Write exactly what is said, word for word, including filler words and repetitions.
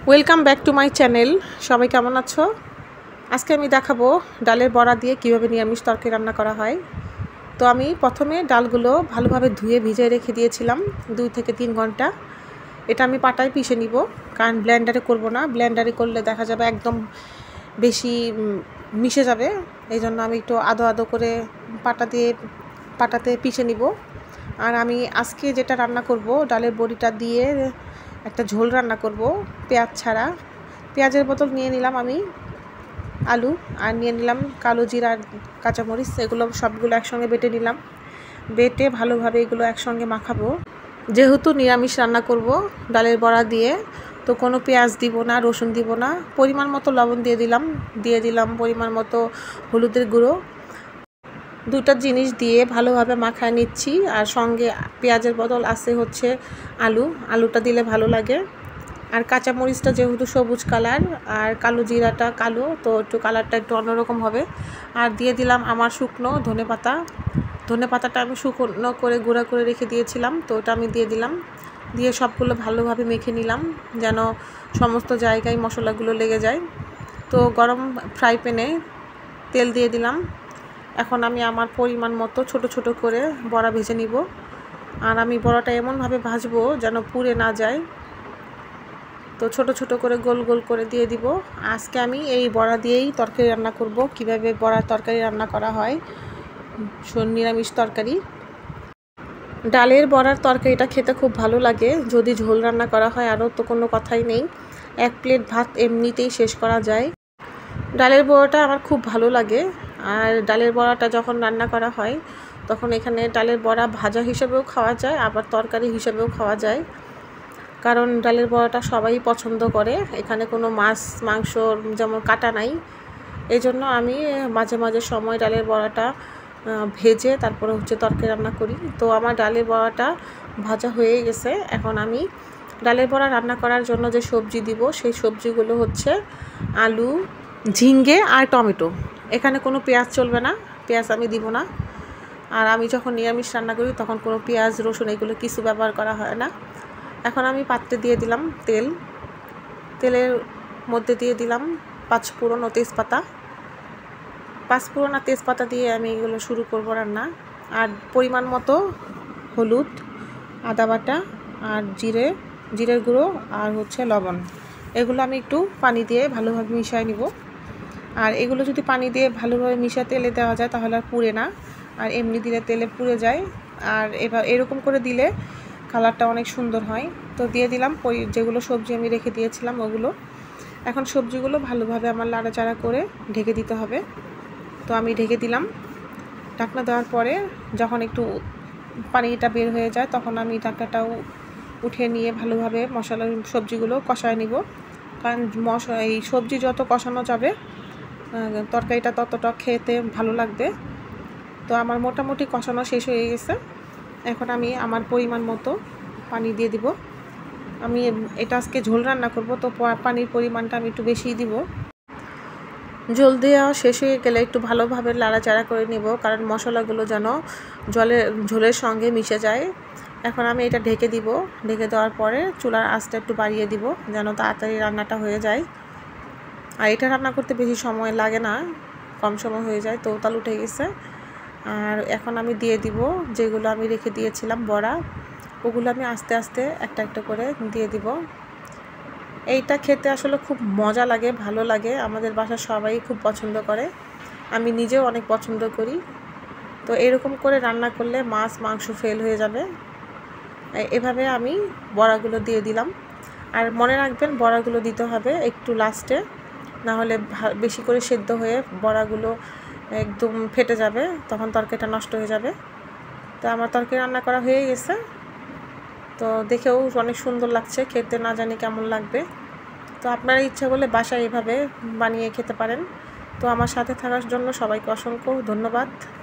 Welcome back to my channel. সবাই কেমন আছো? আজকে আমি দেখাবো ডালের বড়া দিয়ে কিভাবে নিরামিষ তরকারি রান্না করা হয়। তো আমি প্রথমে ডালগুলো ভালোভাবে ধুয়ে ভিজিয়ে রেখে দিয়েছিলাম দুই থেকে তিন ঘন্টা। এটা আমি পাটায় পিষে নিব, কারণ ব্লেন্ডারে করব না। ব্লেন্ডারে করলে দেখা যাবে একদম বেশি মিশে যাবে। এই জন্য আমি একটু আদো আদো করে পাটা দিয়ে পাটাতে পিষে নিব। আর আমি আজকে যেটা রান্না করব, ডালের বড়িটা দিয়ে একটা ঝোল রান্না করব পেঁয়াজ ছাড়া। পেঁয়াজের বোতল নিয়ে নিলাম আমি, আলু আর নিয়ে নিলাম কালো জিরা আর কাঁচামরিচ। এগুলো সবগুলো একসঙ্গে বেটে নিলাম। বেটে ভালোভাবে এগুলো একসঙ্গে মাখাবো। যেহেতু নিরামিষ রান্না করব ডালের বড়া দিয়ে, তো কোনো পেঁয়াজ দিব না, রসুন দিব না। পরিমাণ মতো লবণ দিয়ে দিলাম, দিয়ে দিলাম পরিমাণ মতো হলুদের গুঁড়ো। দুটা জিনিস দিয়ে ভালোভাবে মাখায় নিচ্ছি। আর সঙ্গে পেঁয়াজের বদল আছে হচ্ছে আলু, আলুটা দিলে ভালো লাগে। আর কাঁচামরিচটা যেহেতু সবুজ কালার আর কালো জিরাটা কালো, তো একটু কালারটা একটু অন্যরকম হবে। আর দিয়ে দিলাম আমার শুকনো ধনে পাতা। ধনে পাতাটা আমি শুকনো করে গুঁড়া করে রেখে দিয়েছিলাম, তো ওটা আমি দিয়ে দিলাম। দিয়ে সবগুলো ভালোভাবে মেখে নিলাম যেন সমস্ত জায়গায় মশলাগুলো লেগে যায়। তো গরম ফ্রাই প্যানে তেল দিয়ে দিলাম। এখন আমি আমার পরিমাণ মতো ছোট ছোট করে বড়া ভেজে নিব। আর আমি বড়াটা এমনভাবে ভাজবো যেন পুড়ে না যায়। তো ছোট ছোট করে গোল গোল করে দিয়ে দিব। আজকে আমি এই বড়া দিয়েই তরকারি রান্না করব। কিভাবে বড়ার তরকারি রান্না করা হয়, নিরামিষ তরকারি। ডালের বড়ার তরকারিটা খেতে খুব ভালো লাগে যদি ঝোল রান্না করা হয়, আরও তো কোনো কথাই নেই। এক প্লেট ভাত এমনিতেই শেষ করা যায়। ডালের বড়াটা আমার খুব ভালো লাগে। আর ডালের বড়াটা যখন রান্না করা হয় তখন এখানে ডালের বড়া ভাজা হিসেবেও খাওয়া যায়, আবার তরকারি হিসেবেও খাওয়া যায়। কারণ ডালের বড়াটা সবাই পছন্দ করে, এখানে কোনো মাছ মাংস যেমন কাটা নাই। এই জন্য আমি মাঝে মাঝে সময় ডালের বড়াটা ভেজে তারপরে হচ্ছে তরকারি রান্না করি। তো আমার ডালের বড়াটা ভাজা হয়ে গেছে। এখন আমি ডালের বড়া রান্না করার জন্য যে সবজি দিব, সেই সবজিগুলো হচ্ছে আলু, ঝিঙ্গে আর টমেটো। এখানে কোনো পেঁয়াজ চলবে না, পেঁয়াজ আমি দিব না। আর আমি যখন নিরামিষ রান্না করি তখন কোনো পেঁয়াজ রসুন এগুলো কিছু ব্যবহার করা হয় না। এখন আমি পাত্রে দিয়ে দিলাম তেল। তেলের মধ্যে দিয়ে দিলাম পাঁচফোড়ন ও তেজপাতা। পাঁচফোড়ন আর তেজপাতা দিয়ে আমি এগুলো শুরু করব রান্না। আর পরিমাণ মতো হলুদ, আদা বাটা আর জিরে জিরের গুঁড়ো আর হচ্ছে লবণ, এগুলো আমি একটু পানি দিয়ে ভালোভাবে মিশিয়ে নিব। আর এগুলো যদি পানি দিয়ে ভালোভাবে মিশিয়ে তেলে দেওয়া যায় তাহলে আর পুড়ে না, আর এমনি দিলে তেলে পুড়ে যায়। আর এবার এরকম করে দিলে কালারটা অনেক সুন্দর হয়। তো দিয়ে দিলাম যেগুলো সবজি আমি রেখে দিয়েছিলাম ওগুলো। এখন সবজিগুলো ভালোভাবে আমার লাড়াচাড়া করে ঢেকে দিতে হবে। তো আমি ঢেকে দিলাম। ঢাকনা দেওয়ার পরে যখন একটু পানিটা বের হয়ে যায় তখন আমি ঢাকনাটাও উঠিয়ে নিয়ে ভালোভাবে মশলা সবজিগুলো কষায় নিব। কারণ মশলা এই সবজি যত কষানো যাবে তরকারিটা ততটা খেতে ভালো লাগবে। তো আমার মোটামুটি কষানো শেষ হয়ে গেছে। এখন আমি আমার পরিমাণ মতো পানি দিয়ে দিব। আমি এটা আজকে ঝোল রান্না করব, তো পানির পরিমাণটা আমি একটু বেশিই দিব। ঝোল দেওয়া শেষ হয়ে গেলে একটু ভালোভাবে লাড়াচাড়া করে নিব, কারণ মশলাগুলো যেন জলের ঝোলের সঙ্গে মিশে যায়। এখন আমি এটা ঢেকে দিব। ঢেকে দেওয়ার পরে চুলার আঁচটা একটু বাড়িয়ে দিব যেন তাড়াতাড়ি রান্নাটা হয়ে যায়। আর এটা রান্না করতে বেশি সময় লাগে না, কম সময় হয়ে যায়। তো তাল উঠে গেছে। আর এখন আমি দিয়ে দিব যেগুলো আমি রেখে দিয়েছিলাম বড়া, ওগুলো আমি আস্তে আস্তে একটা একটা করে দিয়ে দিব। এইটা খেতে আসলে খুব মজা লাগে, ভালো লাগে। আমাদের বাসার সবাই খুব পছন্দ করে, আমি নিজেও অনেক পছন্দ করি। তো এরকম করে রান্না করলে মাছ মাংস ফেল হয়ে যাবে। এভাবে আমি বড়াগুলো দিয়ে দিলাম। আর মনে রাখবেন বড়াগুলো দিতে হবে একটু লাস্টে, না হলে বেশি করে সেদ্ধ হয়ে বড়াগুলো একদম ফেটে যাবে, তখন তরকারিটা নষ্ট হয়ে যাবে। তো আমার তরকারি রান্না করা হয়ে গেছে। তো দেখেও অনেক সুন্দর লাগছে, খেতে না জানি কেমন লাগবে। তো আপনারা ইচ্ছা করলে বাসায় এভাবে বানিয়ে খেতে পারেন। তো আমার সাথে থাকার জন্য সবাইকে অসংখ্য ধন্যবাদ।